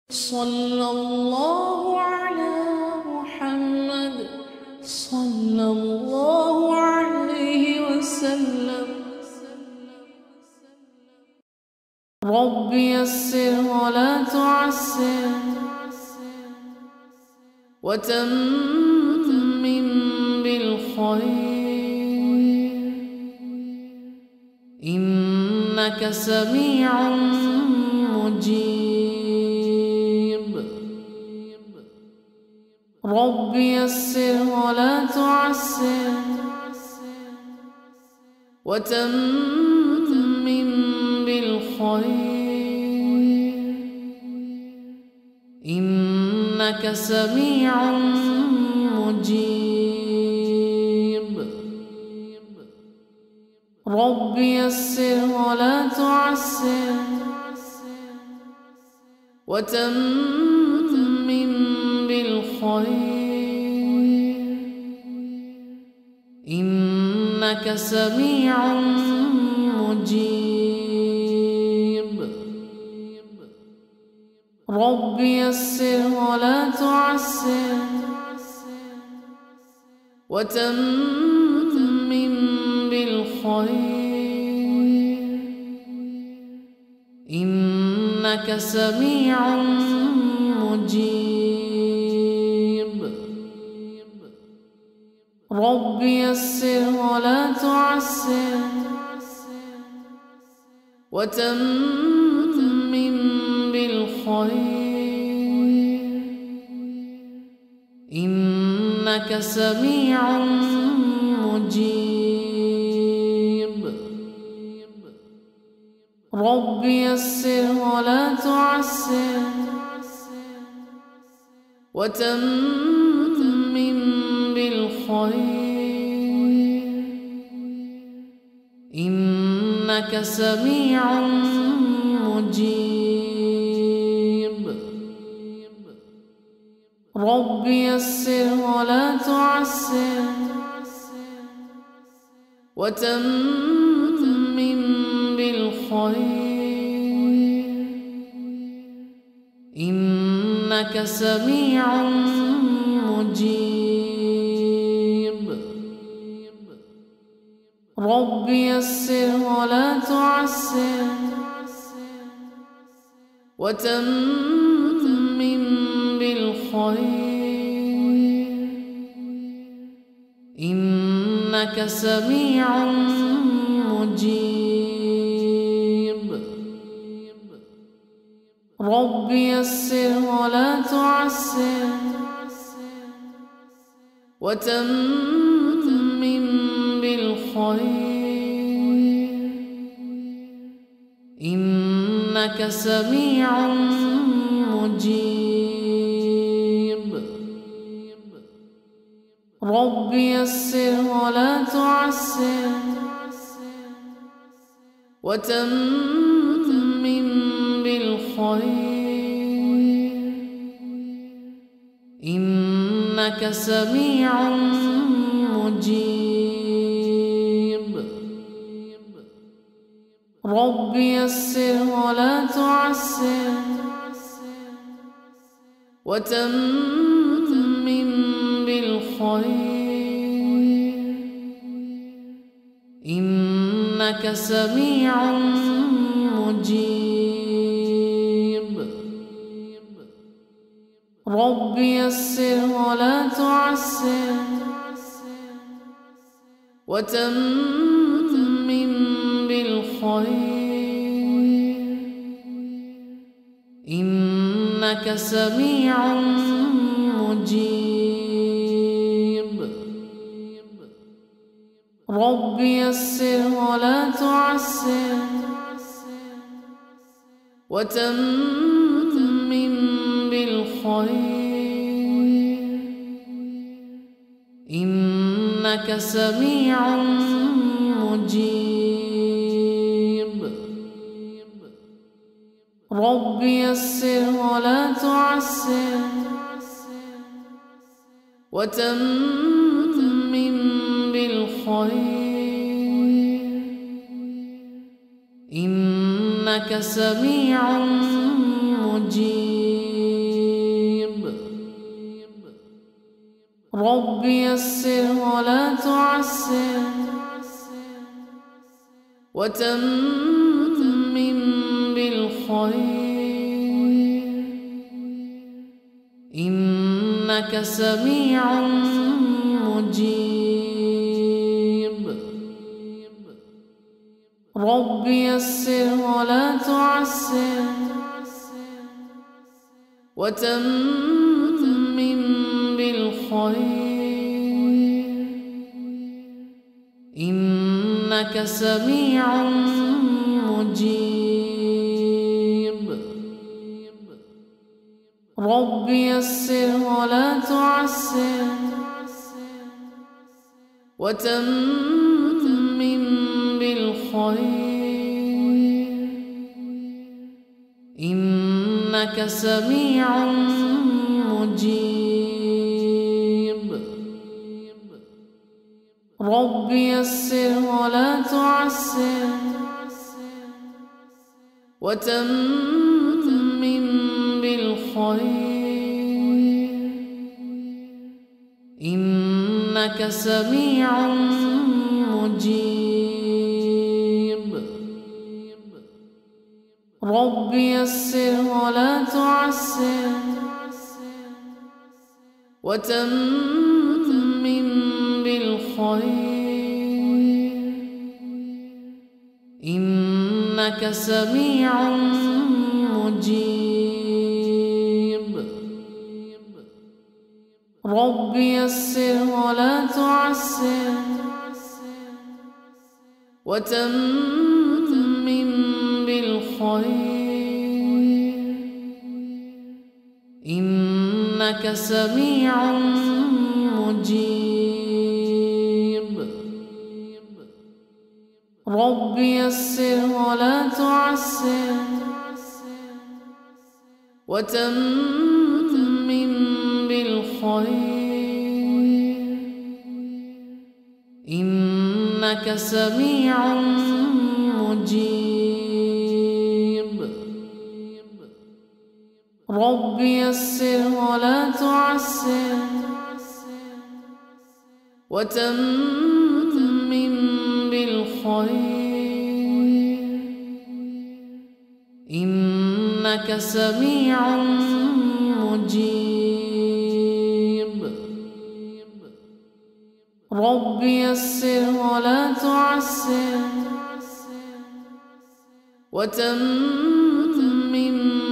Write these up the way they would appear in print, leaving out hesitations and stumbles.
صلى الله على محمد صلى الله عليه وسلم. رب يسر ولا تعسر وتمم بالخير إنك سميع مجيب. رب يسر ولا تعسر وتمم بالخير إنك سميع مجيب. رب يسر ولا تعسر وتمم بالخير إنك سميع مجيب. رب يسر ولا تعسر وتمم بالخير إنك سميع مجيب. رب يسر ولا تعسر وتمم بالخير إنك سميع مجيب. رب يسر ولا تعسر وتمم بالخير إنك سميع مجيب. رب يسر ولا تعسر وتمم بالخير إنك سميع مجيب. رب يسر ولا تعسر وتمم بالخير إنك سميع مجيب. رب يسر ولا تعسر وتمم بالخير إنك سميع مجيب. رب يسر ولا تعسر وتمم بالخير إنك سميع مجيب. رب يسر ولا تعسر وتمم بالخير إنك سميع مجيب. رب يسر ولا تعسر وتمم بالخير إنك سميع مجيب. رب يسر ولا تعسر وتمم بالخير إنك سميع مجيب. رب يسر ولا تعسر وتمم بالخير إنك سميع مجيب. رب يسر ولا تعسر وتمم بالخير إنك سميع مجيب رب يسر ولا تعسر وتمم بالخير إنك سميع مجيب رب يسر ولا تعسر وتمم بالخير إنك سميع مجيب رب يسر ولا تعسر وتمم بالخير إنك سميع مجيب رب يسر ولا تعسر وتمم بالخير إنك سميع مجيب رب يسر ولا تعسر وتمم بالخير إنك سميع مجيب رب يسر ولا تعسر وتمم بالخير إنك سميع مجيب رب يسر ولا تعسر وتمم بالخير إنك سميع مجيب رب يسر ولا تعسر وتمم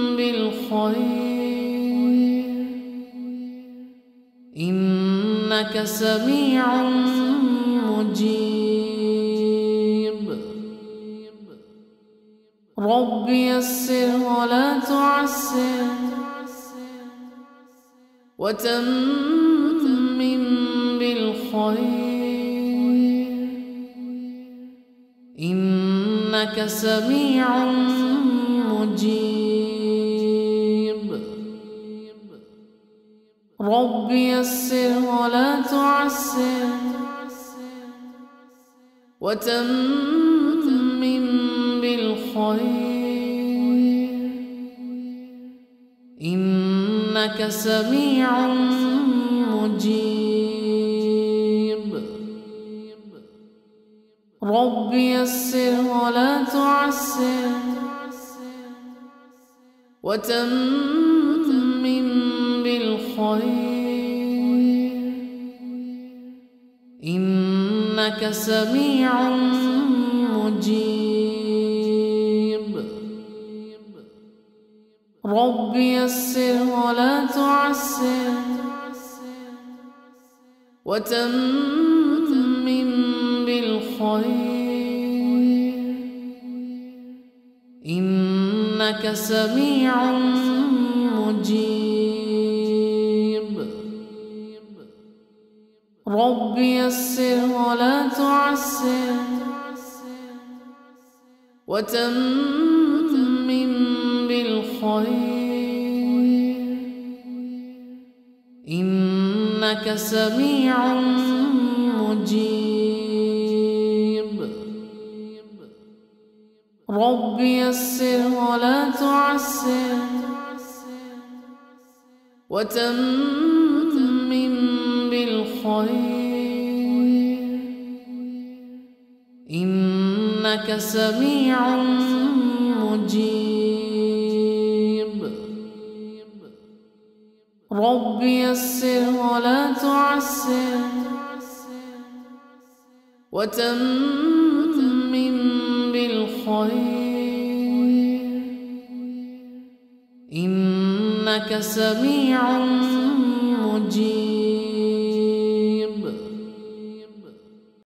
بالخير إنك سميع مجيب رب يسر ولا تعسر وتمم بالخير إنك سميع مجيب رب يسر ولا تعسر وتمم بالخير إنك سميع مجيب رب يسر ولا تعسر وتمم بالخير إنك سميع مجيب رب يسر ولا تعسر وتمم بالخير إنك سميع مجيب رب يسر ولا تعسر وتمم بالخير إنك سميع مجيب رب يسر ولا تعسر وتمم بالخير بالخير إنك سميع مجيب. رب يسر ولا تعسر وتمم بالخير إنك سميع مجيب.